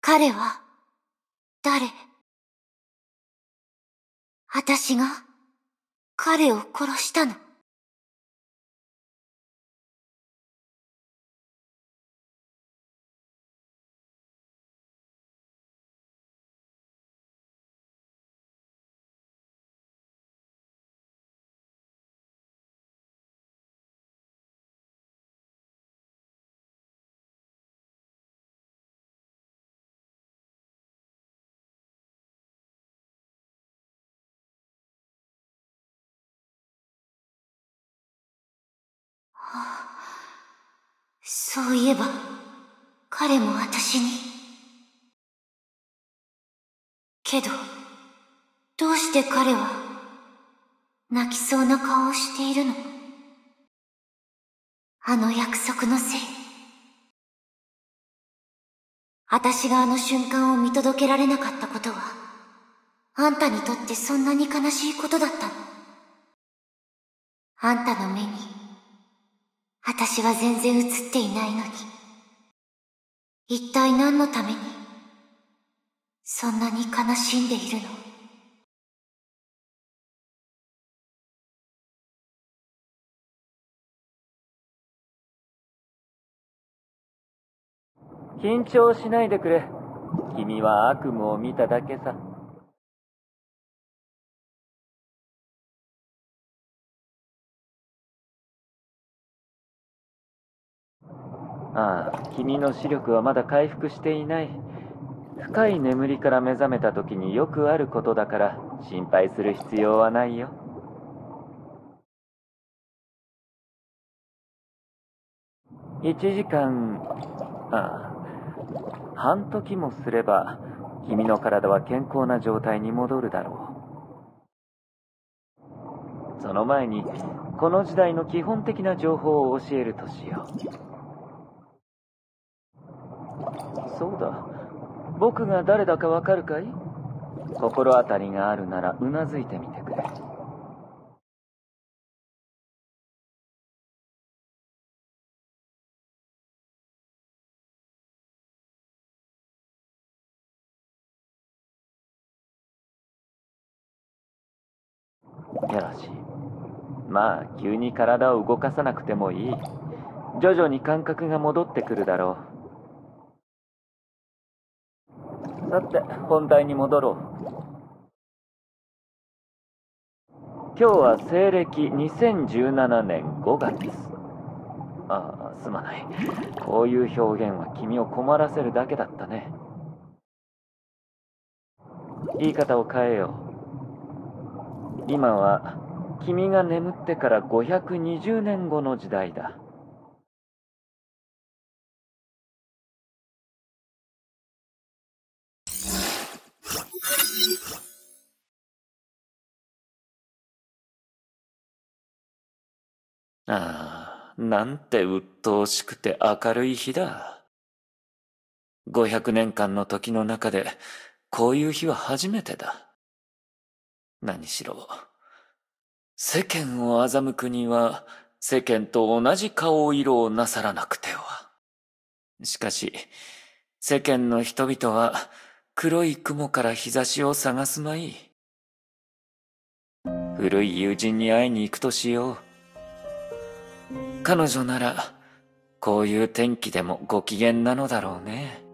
彼は、誰？私が、彼を殺したの？そういえば、彼も私に。けど、どうして彼は、泣きそうな顔をしているの？あの約束のせい。私があの瞬間を見届けられなかったことは、あんたにとってそんなに悲しいことだったの？あんたの目に、私は全然映っていないのに。一体何のために、そんなに悲しんでいるの？ 緊張しないでくれ。君は悪夢を見ただけさ。ああ、君の視力はまだ回復していない。深い眠りから目覚めた時によくあることだから心配する必要はないよ。1時間、半時もすれば君の体は健康な状態に戻るだろう。その前にこの時代の基本的な情報を教えるとしよう。そうだ、僕が誰だかわかるかい？心当たりがあるならうなずいてみてくれ。よし。まあ急に体を動かさなくてもいい。徐々に感覚が戻ってくるだろう。さて本題に戻ろう。今日は西暦2017年5月。すまない。こういう表現は君を困らせるだけだったね。言い方を変えよう。今は君が眠ってから520年後の時代だ。なんて鬱陶しくて明るい日だ。500年間の時の中で、こういう日は初めてだ。何しろ、世間を欺くには、世間と同じ顔色をなさらなくては。しかし、世間の人々は、黒い雲から日差しを探すまい。古い友人に会いに行くとしよう。彼女なら、こういう天気でもご機嫌なのだろうね。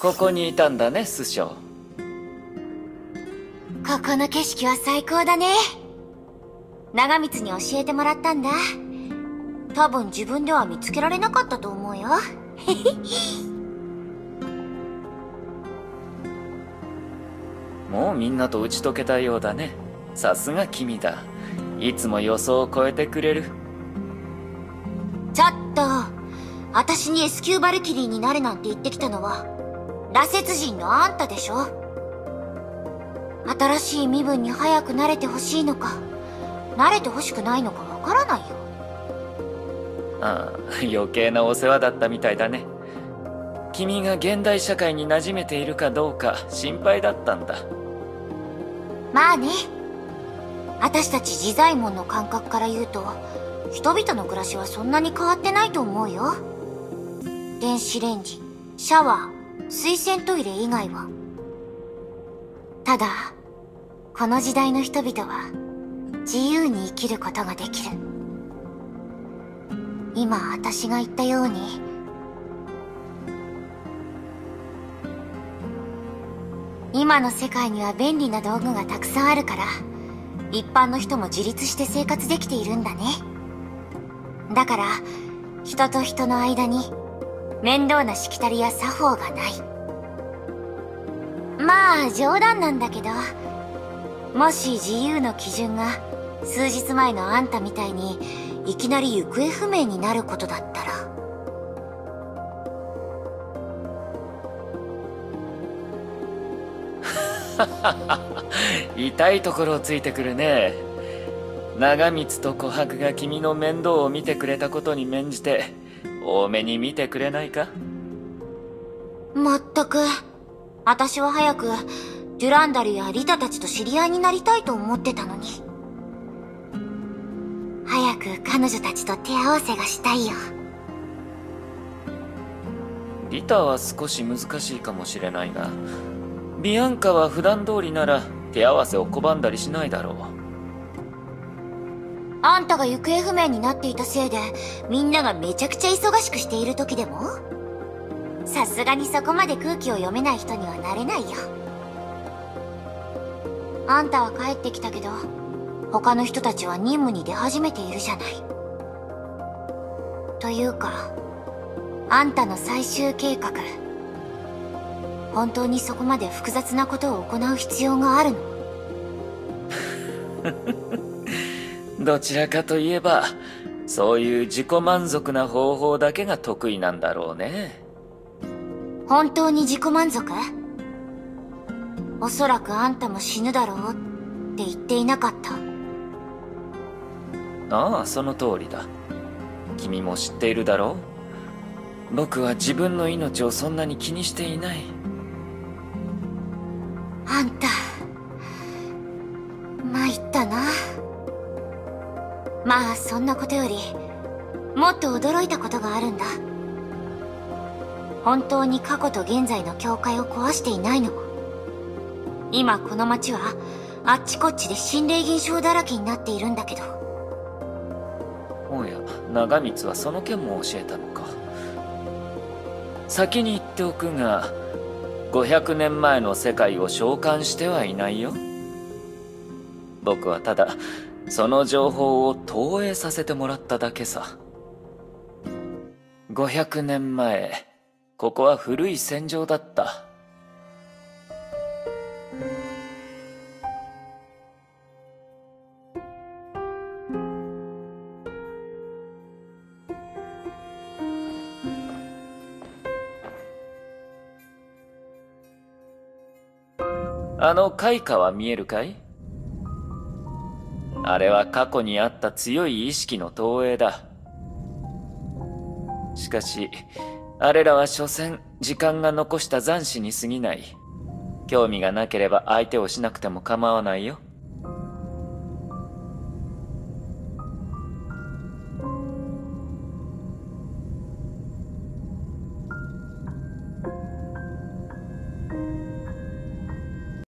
ここにいたんだね、師匠。 ここの景色は最高だね。長光に教えてもらったんだ。多分自分では見つけられなかったと思うよ。 もうみんなと打ち解けたようだね。さすが君だ。いつも予想を超えてくれる。 ちょっと、私に S 級バルキリーになれなんて言ってきたのは、羅刹人のあんたでしょ。新しい身分に早く慣れてほしいのか、慣れてほしくないのかわからないよ。 ああ、余計なお世話だったみたいだね。君が現代社会に馴染めているかどうか心配だったんだ。 まあね。私たち自在門の感覚から言うと、人々の暮らしはそんなに変わってないと思うよ。電子レンジ、シャワー、水洗トイレ以外は。ただ、この時代の人々は自由に生きることができる。今私が言ったように、今の世界には便利な道具がたくさんあるから、一般の人も自立して生活できているんだね。だから、人と人の間に面倒なしきたりや作法がない。まあ冗談なんだけど、もし自由の基準が数日前のあんたみたいにいきなり行方不明になることだったら。 痛いところをついてくるね。長光と琥珀が君の面倒を見てくれたことに免じて多めに見てくれないか。 まったく、私は早くデュランダルやリタたちと知り合いになりたいと思ってたのに。早く彼女たちと手合わせがしたいよ。 リタは少し難しいかもしれないが、ビアンカは普段通りなら手合わせを拒んだりしないだろう。 あんたが行方不明になっていたせいでみんながめちゃくちゃ忙しくしている時でも、さすがにそこまで空気を読めない人にはなれないよ。あんたは帰ってきたけど、他の人たちは任務に出始めているじゃない。というか、あんたの最終計画、本当にそこまで複雑なことを行う必要があるの？ どちらかといえば、そういう自己満足な方法だけが得意なんだろうね。 本当に自己満足？おそらくあんたも死ぬだろうって言っていなかった？ ああ、その通りだ。君も知っているだろう。僕は自分の命をそんなに気にしていない。 あんた、参ったな。まあそんなことより、もっと驚いたことがあるんだ。本当に過去と現在の境界を壊していないの？今この街はあっちこっちで心霊現象だらけになっているんだけど。 おや、長光はその件も教えたのか。先に言っておくが、500年前の世界を召喚してはいないよ。僕はただその情報を投影させてもらっただけさ。500年前、ここは古い戦場だった。あの開花は見えるかい？あれは過去にあった強い意識の投影だ。しかし、あれらは所詮時間が残した残滓に過ぎない。興味がなければ相手をしなくても構わないよ。